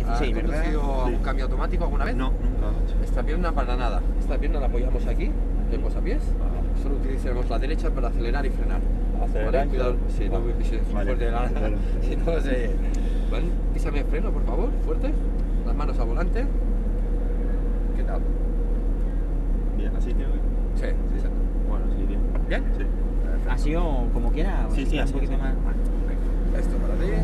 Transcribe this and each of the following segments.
¿Has Sí, conducido ¿verdad? algún cambio automático alguna vez? No, nunca. Esta pierna para nada. Esta pierna la apoyamos aquí, en posapiés. Solo utilizaremos la derecha para acelerar y frenar. Acelerar ¿Vale? y Cuidado, frenar. si no, Vale. si es Vale. fuerte la... Vale. si no se... ¿Vale? Písame el freno, por favor, fuerte. Las manos al volante. ¿Qué tal? Bien, así tengo que... Sí, sí, sí. Bueno, sí, bien. ¿Bien? Sí. Perfecto. Así o como quiera. Sí, sí, un así, poquito así. más. Vale. Venga, esto para ti.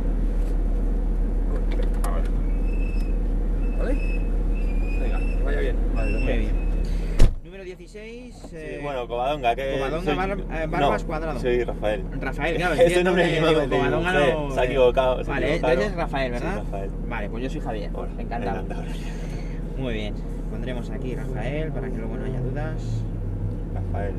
¿Vale? Venga, que vaya bien. Vale, Muy gracias. bien. Número 16. Sí, bueno, Covadonga, que... Covadonga, Barbas Cuadrado. Soy Rafael. Rafael, claro. Ese entiendo nombre que que me digo, digo, Covadonga sí, no- se ha equivocado. se ha Vale, equivocado. entonces es Rafael, ¿verdad? Sí, Rafael. Vale, pues yo soy Javier. Hola, Encantado. Muy bien. Pondremos aquí Rafael para que luego no haya dudas. Rafael.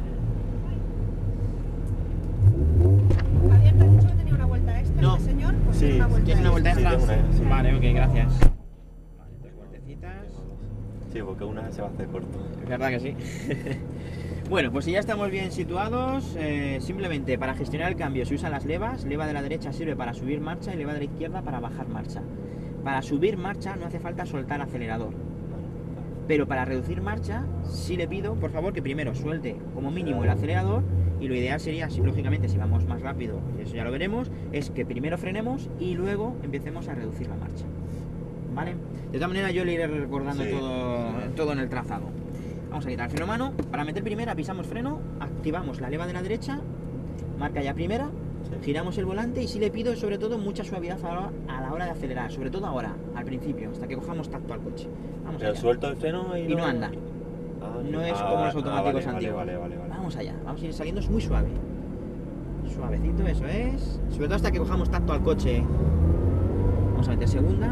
Javier, ¿te has dicho que tenía una vuelta extra No. este señor? Pues Sí. tiene una vuelta ¿Tienes una vuelta Sí, extra? tengo una, sí. Vale, ok, gracias. Vale, dos vueltecitas. Sí, porque una se va a hacer corto. Es verdad que sí. Bueno, pues si ya estamos bien situados, simplemente para gestionar el cambio se usan las levas. Leva de la derecha sirve para subir marcha y leva de la izquierda para bajar marcha. Para subir marcha no hace falta soltar acelerador. Pero para reducir marcha, sí le pido, por favor, que primero suelte como mínimo el acelerador. Y lo ideal sería, lógicamente, si vamos más rápido, y eso ya lo veremos, es que primero frenemos y luego empecemos a reducir la marcha. ¿Vale? De todas maneras, yo le iré recordando Sí. todo en el trazado. Vamos a quitar el freno a mano. Para meter primera, pisamos freno, activamos la leva de la derecha, marca ya primera, Sí. giramos el volante y sí le pido, sobre todo, mucha suavidad a la hora de acelerar, sobre todo ahora, al principio, hasta que cojamos tacto al coche. Vamos Pero allá. suelto el freno Y no anda. No es como los automáticos antiguos. Vale. Vamos allá, vamos a ir saliendo muy suave. Suavecito, eso es. Sobre todo hasta que cojamos tacto al coche. Vamos a meter segunda.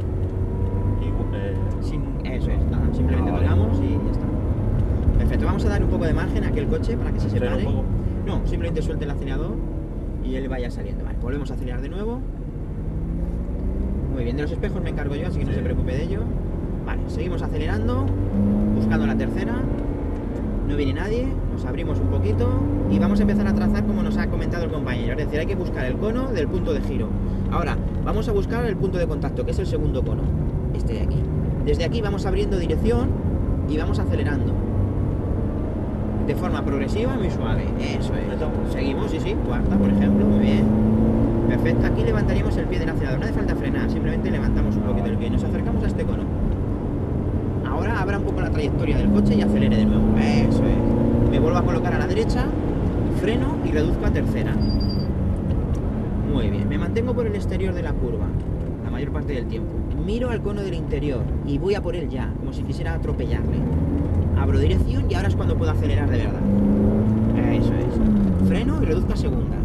Eso es, nada, simplemente Vale. tocamos y ya está. Perfecto, vamos a dar un poco de margen a aquel coche para que se Freno separe. un poco. No, simplemente suelte el acelerador y él vaya saliendo. Vale, volvemos a acelerar de nuevo. Muy bien, de los espejos me encargo yo, así que no Sí. se preocupe de ello. Vale, seguimos acelerando, buscando la tercera. No viene nadie, nos abrimos un poquito y vamos a empezar a trazar como nos ha comentado el compañero. Es decir, hay que buscar el cono del punto de giro. Ahora, vamos a buscar el punto de contacto, que es el segundo cono, este de aquí. Desde aquí vamos abriendo dirección y vamos acelerando. De forma progresiva y muy suave. Eso es. Seguimos, sí, cuarta, por ejemplo, muy bien. Perfecto, aquí levantaríamos el pie del acelerador. No hace falta frenar, simplemente levantamos un poquito el pie. Nos acercamos a este cono. Ahora abra un poco la trayectoria del coche y acelere de nuevo. Eso es. Me vuelvo a colocar a la derecha, freno y reduzco a tercera. Muy bien. Me mantengo por el exterior de la curva la mayor parte del tiempo. Miro al cono del interior y voy a por él ya, como si quisiera atropellarle. Abro dirección y ahora es cuando puedo acelerar de verdad. Eso es. Freno y reduzco a segunda.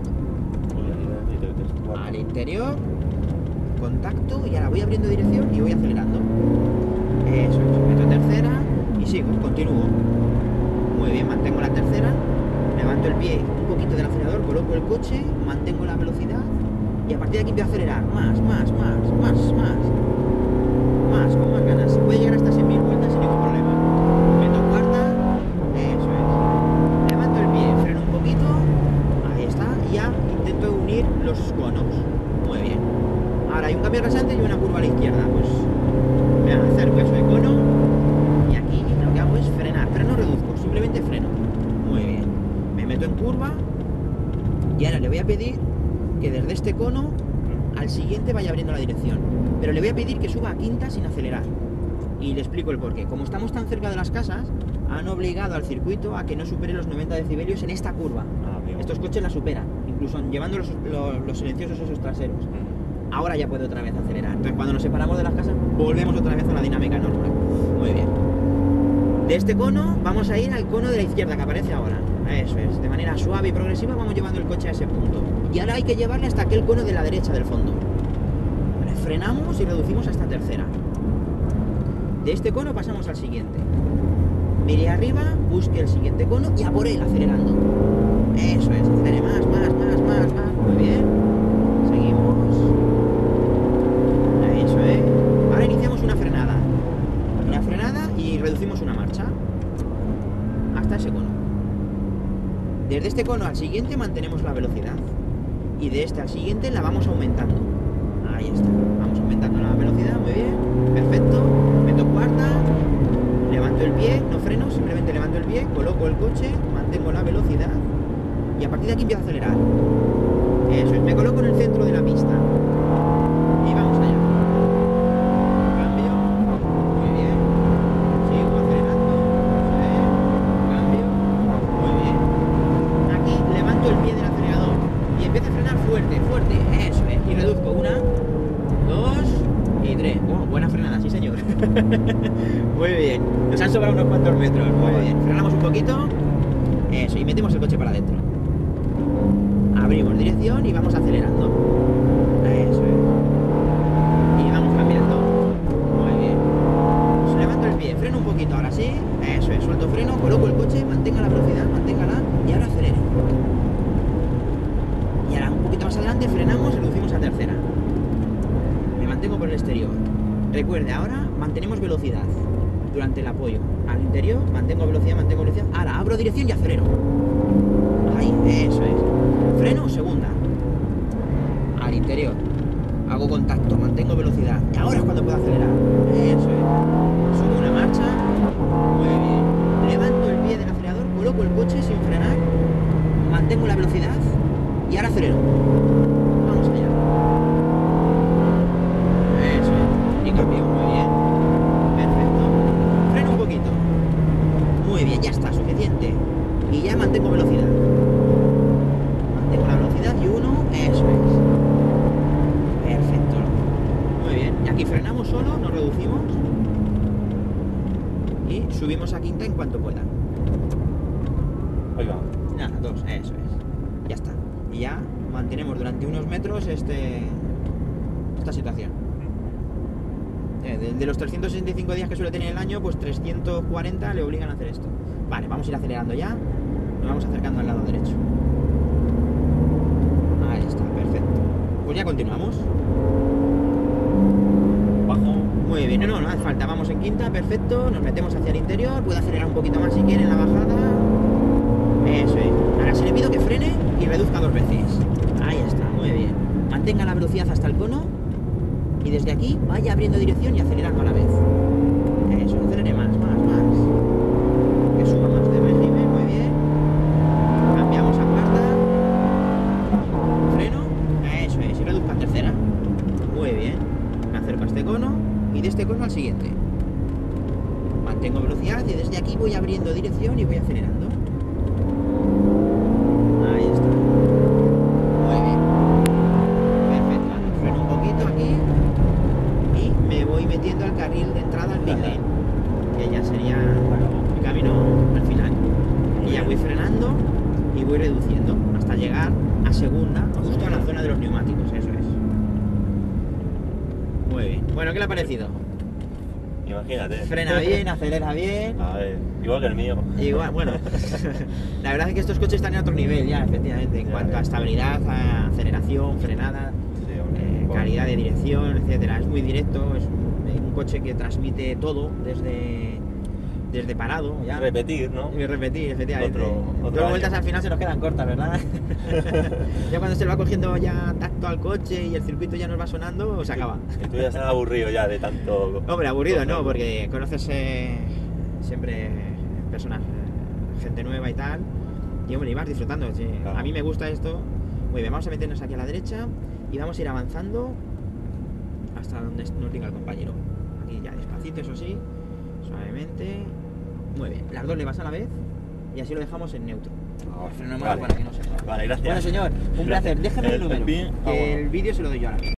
Al interior, contacto y ahora voy abriendo dirección y voy acelerando. Eso es, meto tercera y sigo, continúo. Muy bien, mantengo la tercera, levanto el pie un poquito del acelerador, coloco el coche, mantengo la velocidad y a partir de aquí empiezo a acelerar. Más, con más ganas. Se puede llegar hasta 6.000 vueltas sin ningún problema. Meto cuarta, eso es. Levanto el pie, freno un poquito, ahí está, y ya intento unir los conos. Muy bien. Ahora hay un cambio rasante y una curva a la izquierda. Pues me acerco a ese cono y aquí lo que hago es frenar. Freno, reduzco, simplemente freno. Muy bien. Me meto en curva y ahora le voy a pedir que desde este cono al siguiente vaya abriendo la dirección. Pero le voy a pedir que suba a quinta sin acelerar. Y le explico el porqué. Como estamos tan cerca de las casas, han obligado al circuito a que no supere los 90 decibelios en esta curva. Estos coches la superan, incluso llevando los silenciosos esos traseros. Ahora ya puede otra vez acelerar. Entonces cuando nos separamos de las casas, volvemos otra vez a la dinámica normal. Muy bien. De este cono vamos a ir al cono de la izquierda que aparece ahora. Eso es. De manera suave y progresiva vamos llevando el coche a ese punto. Y ahora hay que llevarle hasta aquel cono de la derecha del fondo. Vale, frenamos y reducimos hasta tercera. De este cono pasamos al siguiente. Mire arriba, busque el siguiente cono y a por él, acelerando. Eso es, acelere más. Muy bien. Seguimos. Eso es. Ahora iniciamos una frenada. Una frenada y reducimos una marcha. Hasta ese cono. Desde este cono al siguiente mantenemos la velocidad. Y de este al siguiente la vamos aumentando. Ahí está. Vamos aumentando la velocidad, muy bien. Perfecto. Meto cuarta. Levanto el pie, no freno, simplemente levanto el pie, coloco el coche, mantengo la velocidad y a partir de aquí empiezo a acelerar. Eso es, me coloco en el centro de la pista. Y vamos allá. Cambio. Muy bien. Sigo acelerando. Cambio. Muy bien. Aquí levanto el pie del acelerador y empiezo a frenar fuerte, fuerte. Eso es. Y reduzco 1, 2 y 3. Oh, buena frenada, sí señor. Muy bien. Nos han sobrado unos cuantos metros. Muy bien. Frenamos un poquito. Eso, y metemos el coche para adentro. Abrimos dirección y vamos acelerando. Eso es. Y vamos cambiando. Muy bien. Pues levanto el pie, freno un poquito, ahora sí. Eso es, suelto freno, coloco el coche, mantenga la velocidad, manténgala y ahora acelere. Y ahora un poquito más adelante frenamos y reducimos a tercera. Me mantengo por el exterior. Recuerde, ahora mantenemos velocidad durante el apoyo. Al interior mantengo velocidad. Ahora abro dirección y acelero. Ahí, eso es. Freno, segunda. Al interior. Hago contacto, mantengo velocidad. Y ahora es cuando puedo acelerar. Eso es. Subo una marcha. Muy bien. Levanto el pie del acelerador, coloco el coche sin frenar. Mantengo la velocidad. Y ahora acelero. Vamos allá. Eso es. Y cambio, muy bien. Perfecto. Freno un poquito. Muy bien, ya está, suficiente. Y ya mantengo velocidad. Mantengo la velocidad y 1, eso es. Perfecto. Muy bien. Y aquí frenamos solo, nos reducimos. Y subimos a quinta en cuanto pueda. Ahí va. Nada, 2, eso es. Ya está. Y ya mantenemos durante unos metros esta situación. De los 365 días que suele tener el año, pues 340 le obligan a hacer esto. Vale, vamos a ir acelerando ya. Nos vamos acercando al lado derecho. Ahí está, perfecto. Pues ya continuamos. Bajo. Muy bien, no hace falta. Vamos en quinta, perfecto. Nos metemos hacia el interior. Puedo acelerar un poquito más si quiere en la bajada. Eso es. Ahora si le pido que frene y reduzca 2 veces. Ahí está, muy bien. Mantenga la velocidad hasta el cono. Y desde aquí vaya abriendo dirección y acelerando a la vez. Eso, acelere más. Que suba más de régimen, muy bien. Cambiamos a cuarta. Freno. Eso es, y reduzca a tercera. Muy bien. Me acerco a este cono y de este cono al siguiente. Mantengo velocidad y desde aquí voy abriendo dirección y voy acelerando. Ahí está. Muy bien. Perfecto. Freno un poquito aquí. Y me voy metiendo al carril de entrada al pit lane, que ya sería mi camino al final. Y ya voy frenando y voy reduciendo hasta llegar a segunda, justo a la zona de los neumáticos, eso es. Muy bien. Bueno, ¿qué le ha parecido? Imagínate. Frena bien, acelera bien. A ver, igual que el mío. Igual, bueno, la verdad es que estos coches están en otro nivel ya, efectivamente, en Ya, cuanto a ya. estabilidad, a aceleración, frenada. Sí, hombre. Calidad de dirección, etcétera. Es muy directo, es un coche que transmite todo desde parado. Ya. Repetir, ¿no? Y repetir, efectivamente. Otro Dos año. vueltas al final se nos quedan cortas, ¿verdad? Ya cuando se le va cogiendo ya tacto al coche y el circuito ya nos va sonando, se acaba. Y tú ya estás aburrido ya de tanto... Hombre, aburrido no, porque conoces siempre personas, gente nueva y tal. Y hombre, y vas disfrutando. Sí. Claro. A mí me gusta esto. Muy bien, vamos a meternos aquí a la derecha y vamos a ir avanzando hasta donde nos diga el compañero. Aquí ya despacito, eso sí, suavemente. Muy bien, las dos le vas a la vez y así lo dejamos en neutro. Frenamos Vale. para que no se mueva. Vale, gracias. Bueno, señor, un placer. Déjeme el número, pin, que el vídeo se lo doy yo ahora mismo.